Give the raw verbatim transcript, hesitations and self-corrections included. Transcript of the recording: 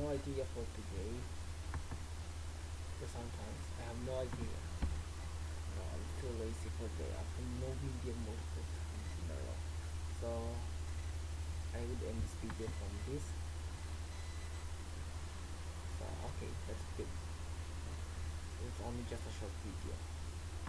no idea for today. So sometimes I have no idea. No, I'm too lazy for today. After no video multiple times in a row. So I would end this video from this. So okay, that's good. It's only just a short video.